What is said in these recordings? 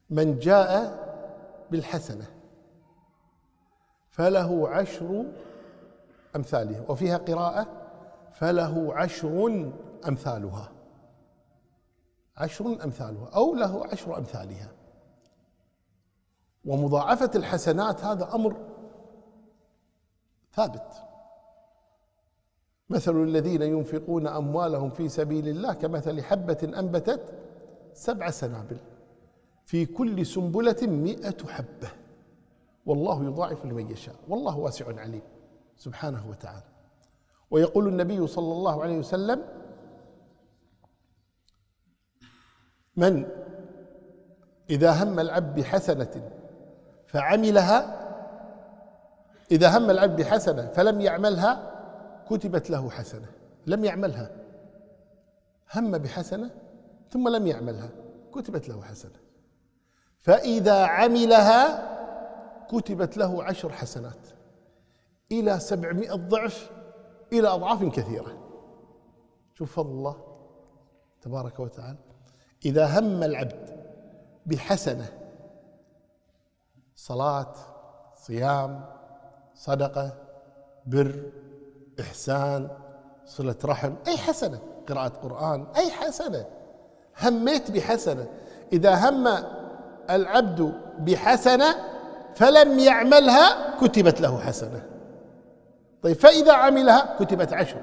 من جاء بالحسنة فله 10 أمثالها، وفيها قراءة فله 10 أمثالها، 10 أمثالها أو له 10 أمثالها. ومضاعفة الحسنات هذا أمر ثابت. مثل الذين ينفقون أموالهم في سبيل الله كمثل حبة أنبتت 7 سنابل في كل سنبلة 100 حبة والله يضاعف لمن يشاء والله واسع عليم سبحانه وتعالى. ويقول النبي صلى الله عليه وسلم: من إذا هم العبد بحسنة فعملها، إذا هم العبد بحسنة فلم يعملها كتبت له حسنة. لم يعملها، هم بحسنة ثم لم يعملها كتبت له حسنة، فإذا عملها كتبت له 10 حسنات إلى 700 ضعف إلى أضعاف كثيرة. شوف فضل الله تبارك وتعالى. إذا هم العبد بحسنة، صلاة، صيام، صدقة، بر، إحسان، صلة رحم، أي حسنة، قراءة قرآن، أي حسنة، هميت بحسنة. إذا هم العبد بحسنة فلم يعملها كتبت له حسنة. طيب فإذا عملها كتبت 10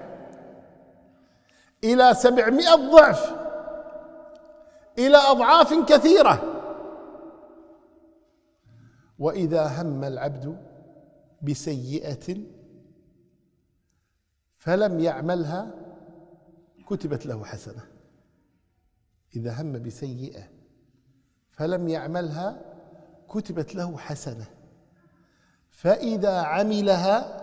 إلى 700 ضعف إلى أضعاف كثيرة. وإذا هم العبد بسيئة فلم يعملها كتبت له حسنة. إذا هم بسيئة فلم يعملها كتبت له حسنة، فإذا عملها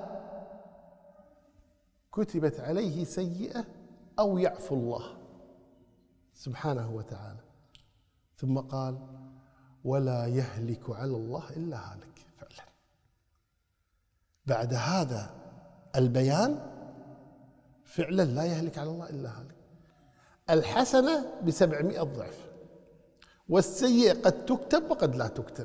كتبت عليه سيئة أو يعفو الله سبحانه وتعالى. ثم قال: ولا يهلك على الله إلا هالك. فعلا بعد هذا البيان فعلا لا يهلك على الله إلا هالك. الحسنة ب700 ضعف، والسيئة قد تكتب وقد لا تكتب.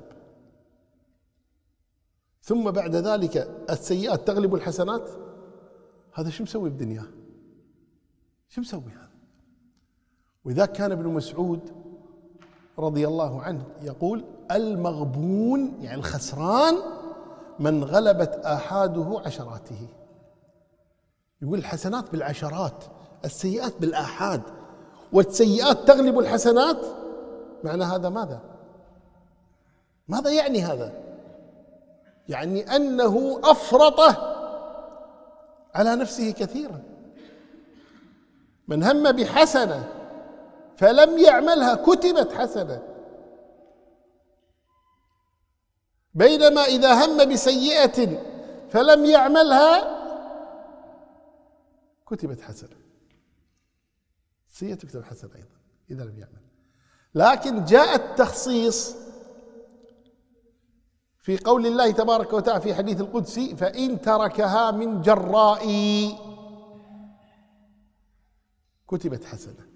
ثم بعد ذلك السيئات تغلب الحسنات. هذا شو مسوي بدنياه؟ شو مسوي هذا؟ وإذا كان ابن مسعود رضي الله عنه يقول: المغبون يعني الخسران من غلبت آحاده عشراته. يقول الحسنات بالعشرات، السيئات بالآحاد، والسيئات تغلب الحسنات. معنى هذا ماذا؟ ماذا يعني هذا؟ يعني أنه أفرط على نفسه كثيرا. من هم بحسنة فلم يعملها كتبت حسنة، بينما إذا هم بسيئة فلم يعملها كتبت حسنة. سيئة تكتب حسنة أيضا إذا لم يعمل. لكن جاء التخصيص في قول الله تبارك وتعالى في حديث القدسي: فإن تركها من جرائي كتبت حسنة.